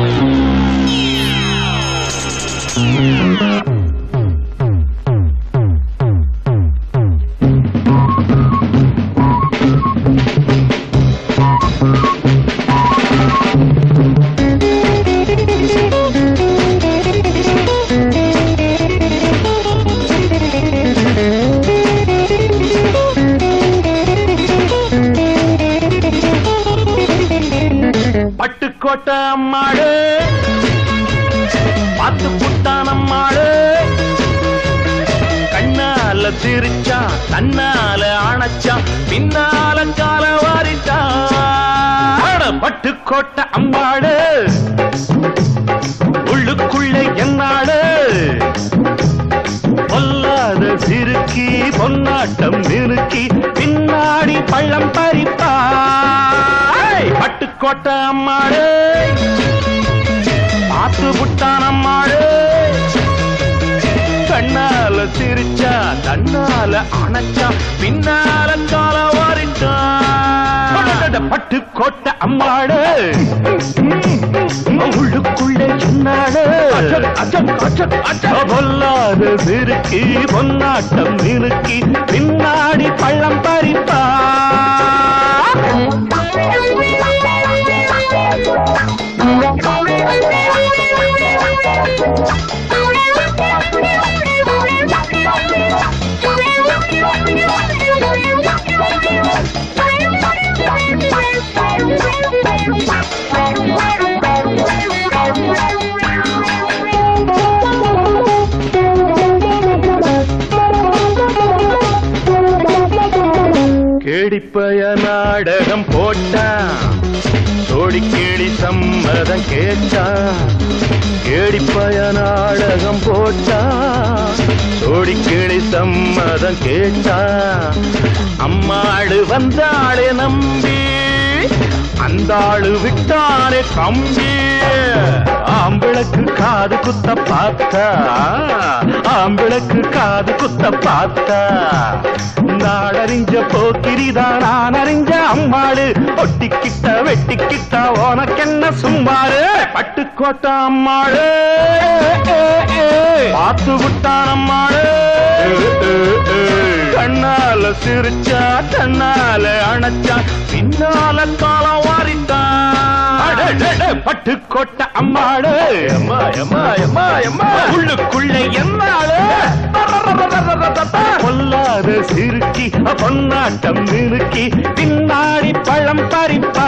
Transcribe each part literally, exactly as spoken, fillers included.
பட்டுக்கோட்டை அம்மாடு பாத்து புட்டான் அம்மாடு கண்ணால சிரிச்சா தன்னால அணைச்சா பின்னால கால வாரிட்டா பட்டுக்கோட்டை அம்மாடு உள்ளுக்குள்ள என்னாடு பொல்லாத சிறுக்கி பொன்னாட்டம் நிறுக்கி பின்னாடி பள்ளம் பறிப்பா பட்டுக்கோட்டை அம்மாடு பாத்து புட்டான் அம்மாடு கண்ணால சிரிச்சா தன்னால அணைச்சா பின்னால கால வாரிட்டா பட்டுக்கோட்டை அம்மாடு உள்ளுக்குள்ள என்னாடு பொல்லாத சிறுக்கி பொன்னாட்டம் நிறுக்கி பின்னாடி பள்ளம் பறிப்பா கேடிப்பய நாடகம் போட்டான் சோடி கேடி சம்மதம் கேட்டான் கேடிப்பய நாடகம் போட்டான் சோடி கேடி சம்மதம் கேட்டான் அம்மாடு வந்தாளே நம்பி அந்த ஆளு விட்டானே கம்பி ஆம்பிளக்கு காது குத்த பார்த்தா ஆம்பிளக்கு காது குத்த பார்த்தா நாடறிஞ்ச போக்கிரிதான் நான் அறிஞ்ச அம்மாடு ஒட்டிக்கிட்ட வெட்டிக்கிட்ட உனக்கென்ன சும்மாரு பட்டுக்கோட்டை அம்மாடு பார்த்து விட்டான் அம்மாடு கண்ணால சிரிச்சா தன்னால அணைச்சா பின்னால காலம் வாரிட்டான் பட்டுக்கோட்டை அம்மாடு உள்ளுக்குள்ள என்னாடு பொல்லாத சிறுக்கி பொன்னாட்டம் நிறுக்கி பின்னாடி பழம் பறிப்பா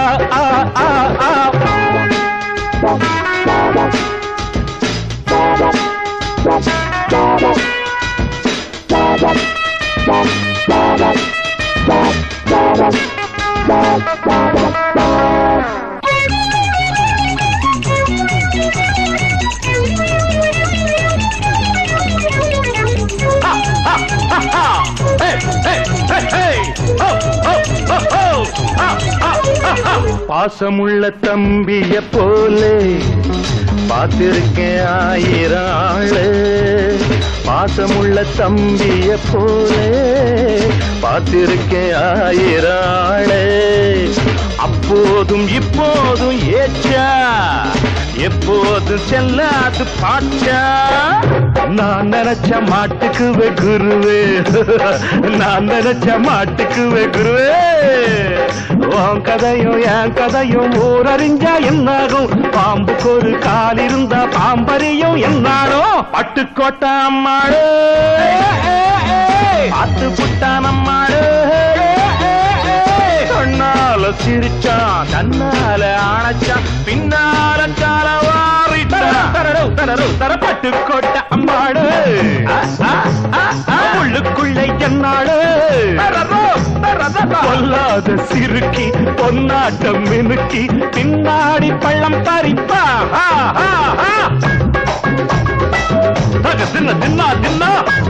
பாசமுள்ள தம்பிய போலே பார்த்திருக்கேன் ஆயிரம் ஆளு பாசமுள்ள தம்பிய போலே பார்த்திருக்கேன் ஆயிரம் ஆளு அப்போதும் இப்போதும் ஏச்சா எப்போதும் செல்லாது பாச்சா நான் நினைச்ச மாட்டுக்கு வெகுருவே நான் நினைச்ச மாட்டுக்கு வெகுருவே உன் கதையும் என் கதையும் ஊரறிஞ்சா என்னாகும் பாம்புக்கு ஒரு கால் இருந்தா பாம்பறியும் என்னாடும் பட்டுக்கோட்டை அம்மாடு பார்த்து புட்டான் அம்மாடு கண்ணால சிரிச்சா தன்னால அணைச்சா பின்னால கால வாரிட்டான் பட்டுக்கோட்டை அம்மாடு உள்ளுக்குள்ள என்னாடு பொல்லாத சிறுக்கி பொன்னாட்டம் மினுக்கி பின்னாடி பள்ளம் பறிப்பா தின்ன தின்னா தின்னா